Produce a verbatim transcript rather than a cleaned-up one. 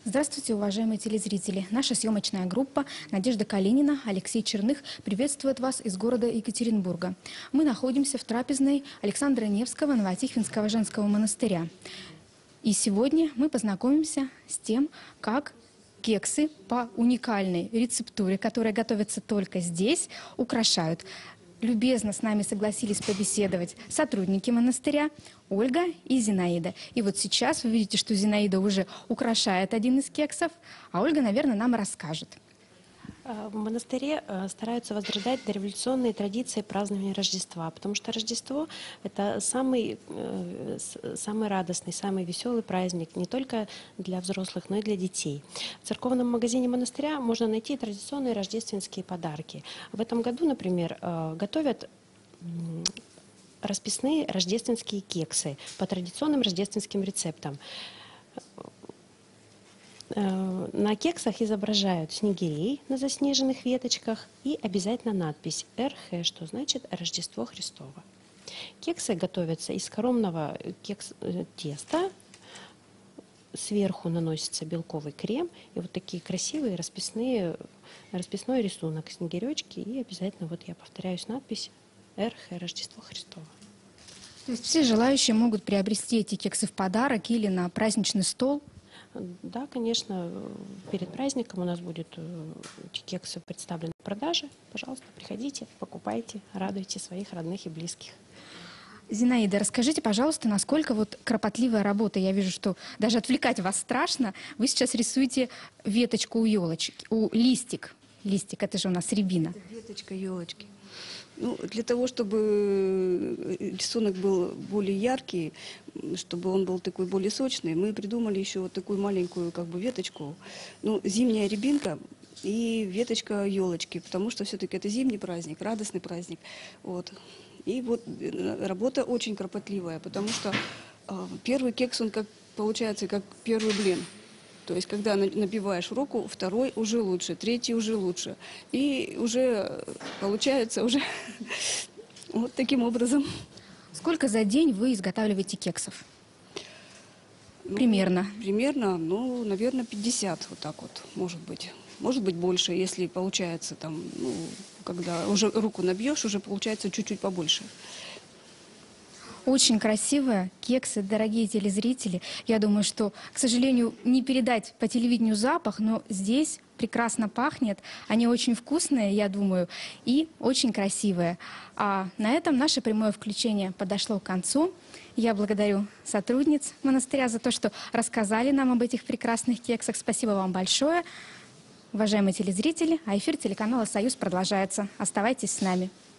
Здравствуйте, уважаемые телезрители. Наша съемочная группа Надежда Калинина, Алексей Черных приветствует вас из города Екатеринбурга. Мы находимся в трапезной Александра Невского Новотихвинского женского монастыря. И сегодня мы познакомимся с тем, как кексы по уникальной рецептуре, которая готовится только здесь, украшают. Любезно с нами согласились побеседовать сотрудники монастыря Ольга и Зинаида. И вот сейчас вы видите, что Зинаида уже украшает один из кексов, а Ольга, наверное, нам расскажет. В монастыре стараются возрождать дореволюционные традиции празднования Рождества, потому что Рождество – это самый, самый радостный, самый веселый праздник не только для взрослых, но и для детей. В церковном магазине монастыря можно найти традиционные рождественские подарки. В этом году, например, готовят расписные рождественские кексы по традиционным рождественским рецептам. На кексах изображают снегирей на заснеженных веточках и обязательно надпись эр ха, что значит Рождество Христово. Кексы готовятся из скоромного кекс, теста, сверху наносится белковый крем и вот такие красивые расписные, расписной рисунок снегиречки и обязательно, вот я повторяюсь, надпись эр ха, Рождество Христово. То есть все желающие могут приобрести эти кексы в подарок или на праздничный стол? Да, конечно, перед праздником у нас будут эти кексы представлены в продаже. Пожалуйста, приходите, покупайте, радуйте своих родных и близких. Зинаида, расскажите, пожалуйста, насколько вот кропотливая работа. Я вижу, что даже отвлекать вас страшно. Вы сейчас рисуете веточку у елочки, у листик. Листик, это же у нас рябина. Это веточка елочки. Ну, для того, чтобы рисунок был более яркий, чтобы он был такой более сочный, мы придумали еще вот такую маленькую как бы веточку. Ну, зимняя рябинка и веточка елочки, потому что все-таки это зимний праздник, радостный праздник. Вот. И вот работа очень кропотливая, потому что э, первый кекс, он как получается как первый блин. То есть, когда набиваешь руку, второй уже лучше, третий уже лучше. И уже получается уже вот таким образом. Сколько за день вы изготавливаете кексов? Ну, примерно? Примерно, ну, наверное, пятьдесят, вот так вот, может быть. Может быть больше, если получается там, ну, когда уже руку набьешь, уже получается чуть-чуть побольше. Очень красивые кексы, дорогие телезрители. Я думаю, что, к сожалению, не передать по телевидению запах, но здесь прекрасно пахнет. Они очень вкусные, я думаю, и очень красивые. А на этом наше прямое включение подошло к концу. Я благодарю сотрудниц монастыря за то, что рассказали нам об этих прекрасных кексах. Спасибо вам большое, уважаемые телезрители. А эфир телеканала «Союз» продолжается. Оставайтесь с нами.